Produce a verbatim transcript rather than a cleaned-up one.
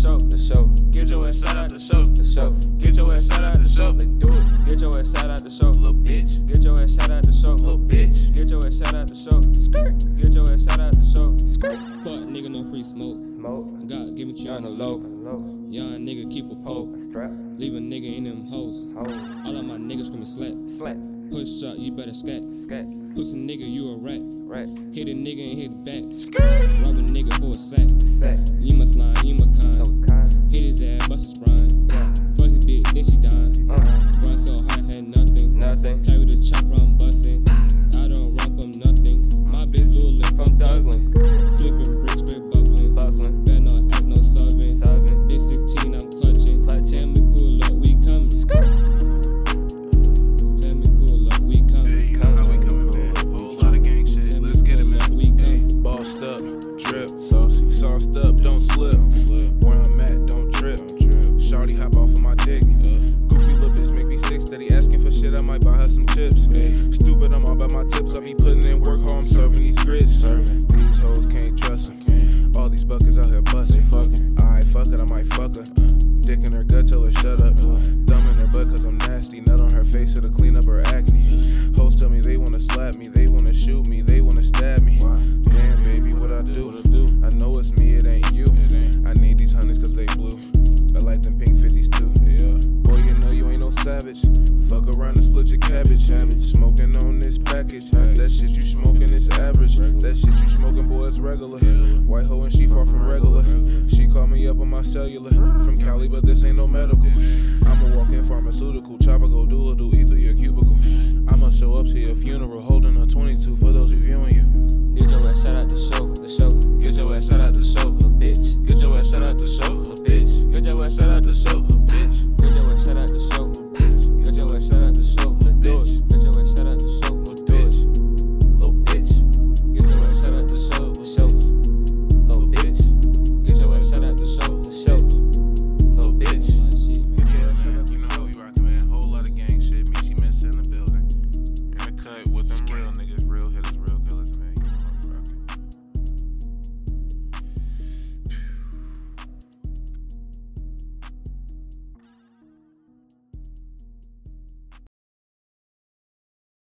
show, the show. Get your ass out the show, the show. Get your ass out the show. Let's do it. Get your ass out the show, Little bitch. Get your ass out the show, Little bitch. Get your ass out the show. Skirt. Get your ass out the show. Skirt. Fuck nigga, no free smoke. Smoke. God give it you on the low. Low. Young nigga keep a pole. Strap. Leave a nigga in them hoes. Hold. All of my niggas screaming slap. Slap. Push up, you better scat. Scat. Pussy nigga, you a rat. Rat. Hit a nigga and hit the back. Rob a nigga for a sack. Sack. You my slime, you my kind. No kind. Hit his ass, bust his spine. Yeah. Fuck his bitch, then she dying. Uh. Run so high, had nothing. Nothing. Play with the chopper, I'm busting. I don't run from nothing. My bitch dueling from Dublin. Flipping bricks, straight buffling. Bufflin. Better not act no serving. Serving. Bitch sixteen, I'm clutching. Clutching. Tell me pull up, we coming. Tell me pull up, we coming. Hey, you know how we coming, man. Whole lot of gang shit. Tell me Let's get it, pull up, man. we coming. Bossed up, drip, saucy, sauced up, don't slip. Where I'm at, don't trip. Shawty hop off of my dick. Goofy little bitch make me sick, steady asking for shit. I might buy her some chips. Stupid, I'm all about my tips. I be putting in work hard, I'm serving these grits. Serving these hoes, can't trust them. All these buckets out here busting. Fucking. Alright, fuck it, I might fuck her. Dick in her gut, tell her shut up. Thumb in her butt cause I'm nasty. Nut on her face, it'll clean up her acne. Hoes tell me they wanna slap me, they wanna shoot me, they wanna stab me. Damn, baby, what I do? I know it's me, it ain't you. I need these hundreds cause they blue. I like them pink fifties too. Boy, you know you ain't no savage. Fuck around and split your cabbage. Smoking on this package. That shit you smoking is average. That shit you smoking, boy, is regular. White hoe and she far from regular. She called me up on my cellular. From Cali, but this ain't no medical. I'm a walk-in pharmaceutical. Chopper go doodle do eat through your cubicle. I'ma show up to your funeral holding a twenty-two for those reviewing you. Get your ass out the show, the show.